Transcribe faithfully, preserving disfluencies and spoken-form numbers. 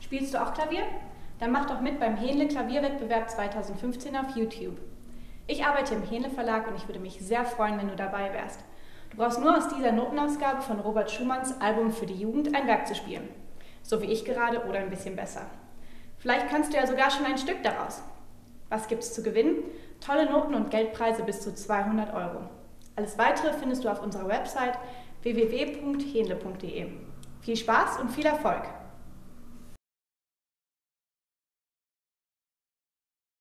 Spielst du auch Klavier? Dann mach doch mit beim Hähnle Klavierwettbewerb zweitausendfünfzehn auf YouTube. Ich arbeite im Hähnle Verlag und ich würde mich sehr freuen, wenn du dabei wärst. Du brauchst nur aus dieser Notenausgabe von Robert Schumanns Album für die Jugend ein Werk zu spielen. So wie ich gerade oder ein bisschen besser. Vielleicht kannst du ja sogar schon ein Stück daraus. Was gibt's zu gewinnen? Tolle Noten und Geldpreise bis zu zweihundert Euro. Alles Weitere findest du auf unserer Website w w w punkt hähnle punkt de. Viel Spaß und viel Erfolg!